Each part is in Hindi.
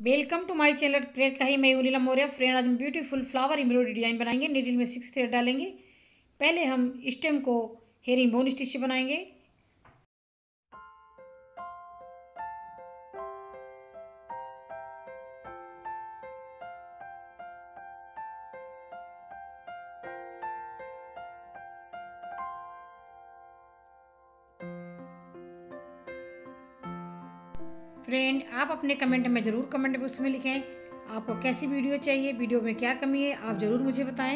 Welcome to my channel create का ही मैं उलीला मौर्य। फ्रेंड, आज हम ब्यूटीफुल फ्लावर एम्ब्रॉयडरी डिजाइन बनाएंगे। नीडल में 6 थ्रेड डालेंगे। पहले हम स्टेम को हेरिंग बोन स्टिच से बनाएंगे। फ्रेंड, आप अपने कमेंट में ज़रूर कमेंट बॉक्स में लिखें आपको कैसी वीडियो चाहिए, वीडियो में क्या कमी है आप ज़रूर मुझे बताएं।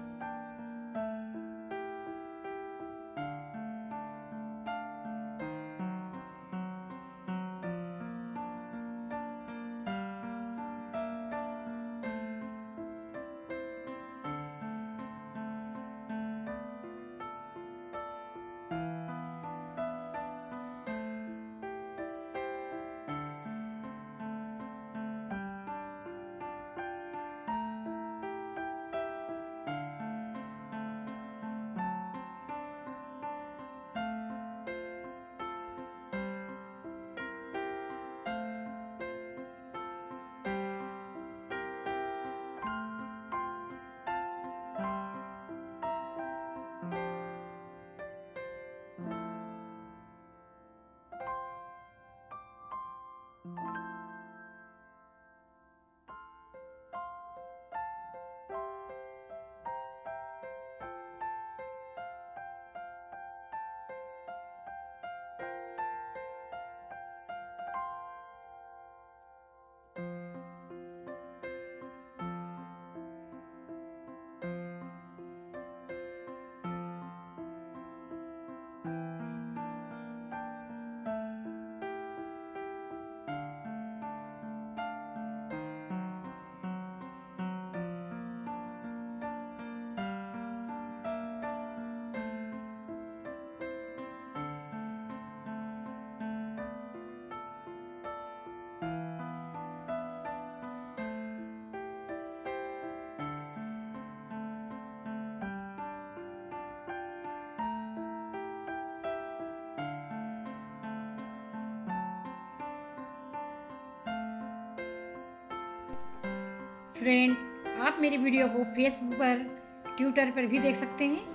फ्रेंड, आप मेरी वीडियो को फेसबुक पर, ट्विटर पर भी देख सकते हैं।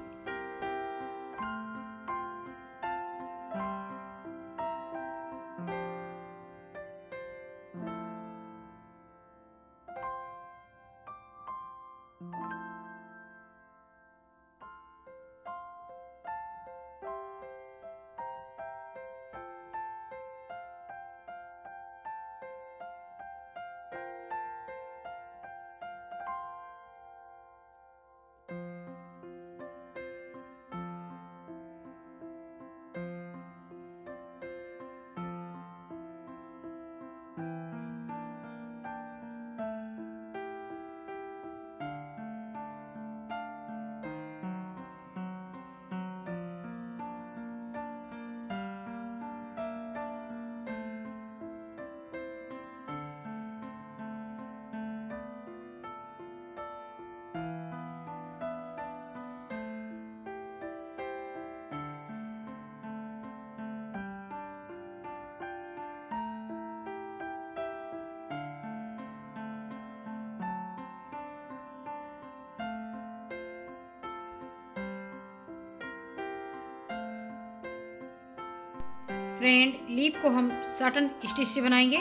फ्रेंड, लीफ को हम साटन स्टिच से बनाएंगे।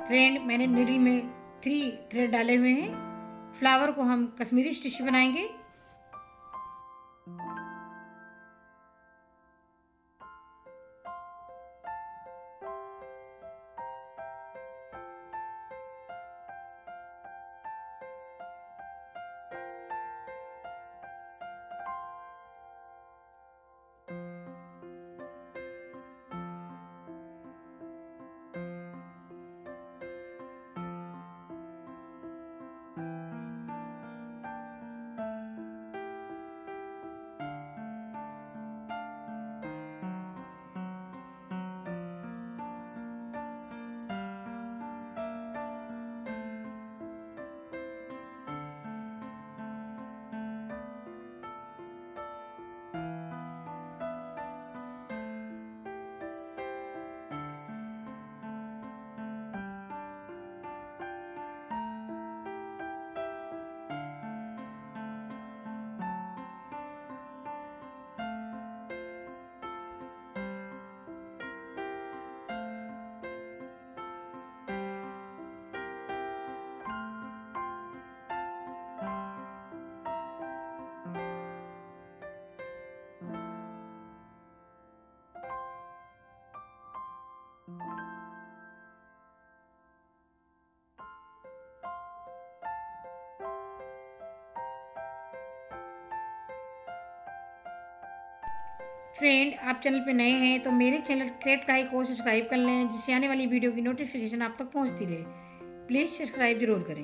फ्रेंड, मैंने नीडल में 3 थ्रेड डाले हुए हैं। फ्लावर को हम कश्मीरी स्टिच बनाएंगे। फ्रेंड, आप चैनल पे नए हैं तो मेरे चैनल क्रेट काई को सब्सक्राइब कर लें, जिससे आने वाली वीडियो की नोटिफिकेशन आप तक पहुंचती रहे। प्लीज़ सब्सक्राइब जरूर करें।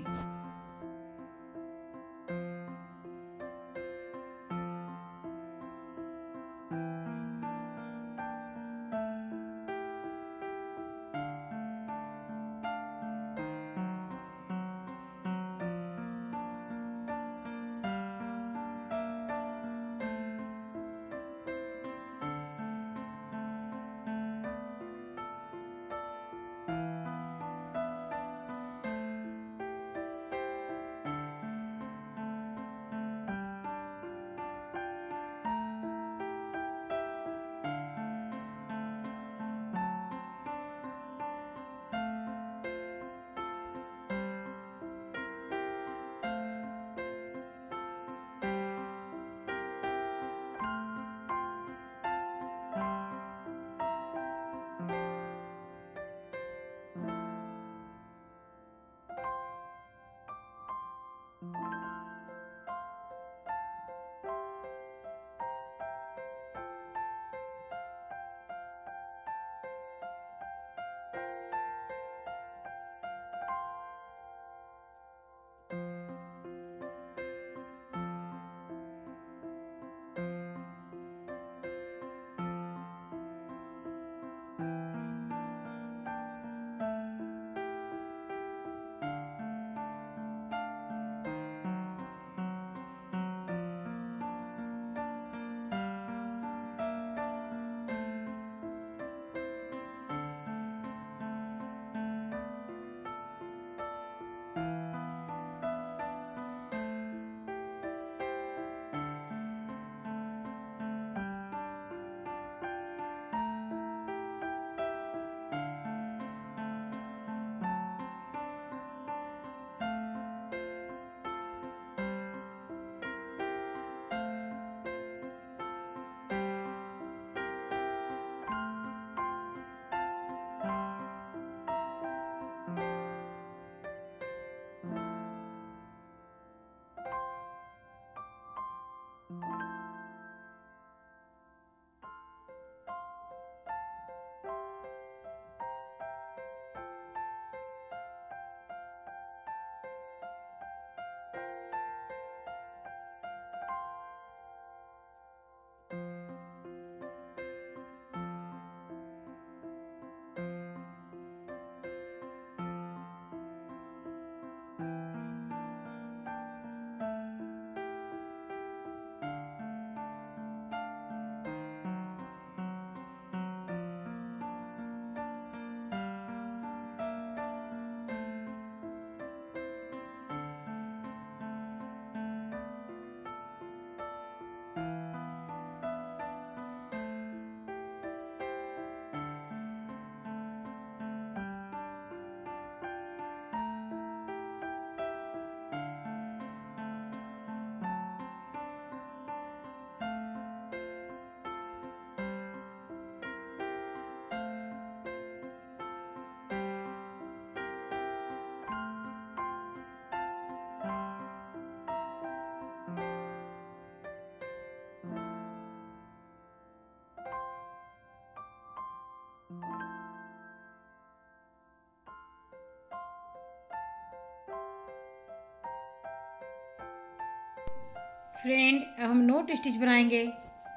फ्रेंड अब हम नोट स्टिच बनाएंगे।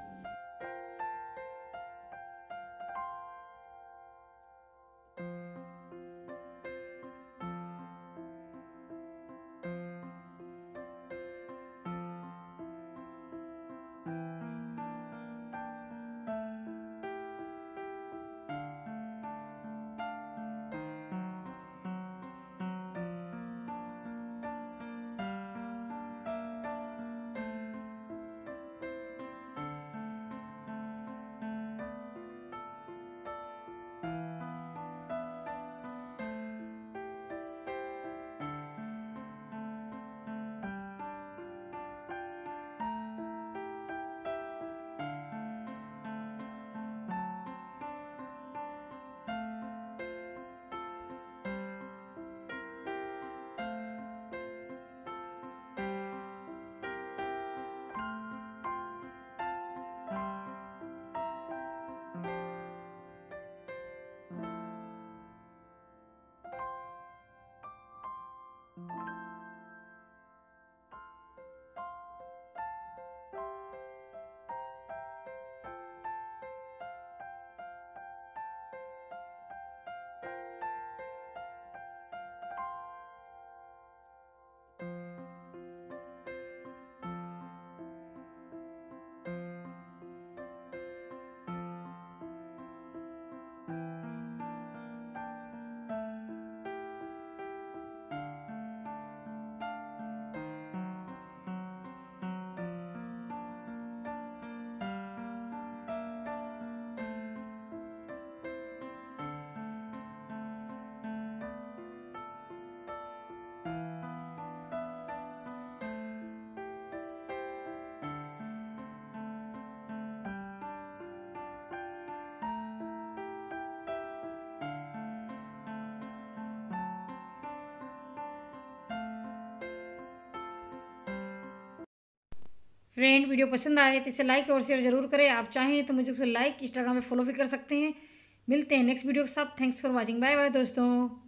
फ्रेंड वीडियो पसंद आए तो इसे लाइक और शेयर जरूर करें। आप चाहें तो मुझे उसे लाइक इंस्टाग्राम में फॉलो भी कर सकते हैं। मिलते हैं नेक्स्ट वीडियो के साथ। Thanks for watching. Bye bye दोस्तों।